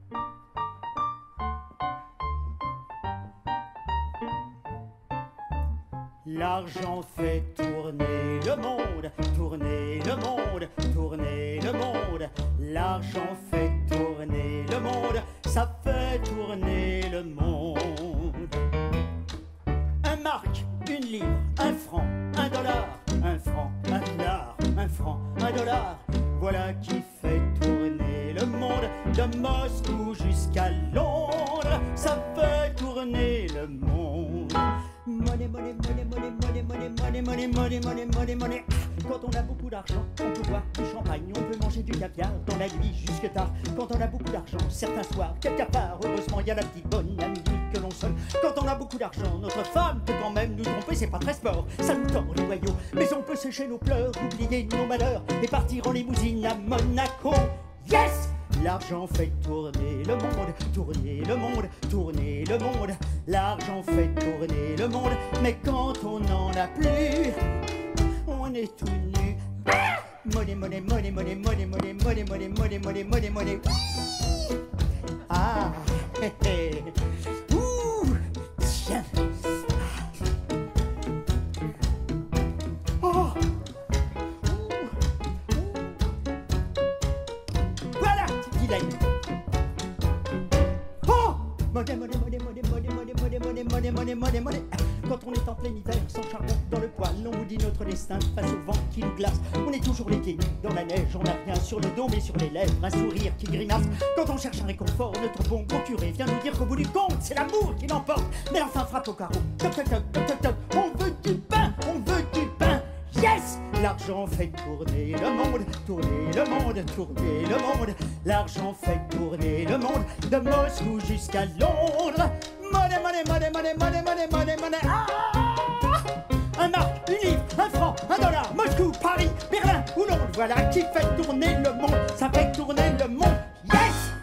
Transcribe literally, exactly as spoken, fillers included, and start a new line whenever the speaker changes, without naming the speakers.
L'argent fait tourner le monde, tourner le monde, tourner le monde. L'argent fait tourner le monde, ça fait tourner le monde. Un marque, une livre, un franc, un dollar, un franc, un dollar, un franc, un dollar. Voilà qui fait tourner le monde, de Moscou jusqu'à Londres, ça fait tourner le monde. Money, money, money, money, money, money, money, money, money, money, money, money. Quand on a beaucoup d'argent, on peut boire du champagne, on peut manger du caviar dans la nuit jusque tard. Quand on a beaucoup d'argent, certains soirs, quelque part, heureusement, il y a la petite bonne amie que l'on sonne. Quand on a beaucoup d'argent, notre femme peut quand même nous tromper, c'est pas très sport, ça nous tord les noyaux. Mais on peut sécher nos pleurs, oublier nos malheurs et partir en limousine à Monaco. Yes! L'argent fait tourner le monde, tourner le monde, tourner le monde. L'argent fait tourner le monde, mais quand on n'en a plus, on est tout nu. Money, money, money, money, money, money, money, money, money, money, money, money. Ah, hé, hé. Ouh, tiens. Oh. Oh! Money, money, money, money, money, money, money, money, money, money, money, money. Quand on est en plein hiver, sans charbon dans le poil, on vous dit notre destin face au vent qui nous glace. On est toujours les pieds nus dans la neige, on n'a rien sur le dos, mais sur les lèvres, un sourire qui grimace. Quand on cherche un réconfort, notre bon bon curé vient nous dire qu'au bout du compte, c'est l'amour qui l'emporte. Mais enfin, frappe au carreau, toc toc toc toc toc toc. On veut du pain, on veut du pain. Yes! L'argent fait tourner le monde, tourner le monde, tourner le monde. L'argent fait tourner le monde, de Moscou jusqu'à Londres. Money, money, money, money, money, money, money, money. Ah! Un marque, une livre, un franc, un dollar. Moscou, Paris, Berlin ou Londres. Voilà qui fait tourner le monde, ça fait tourner le monde. Yes!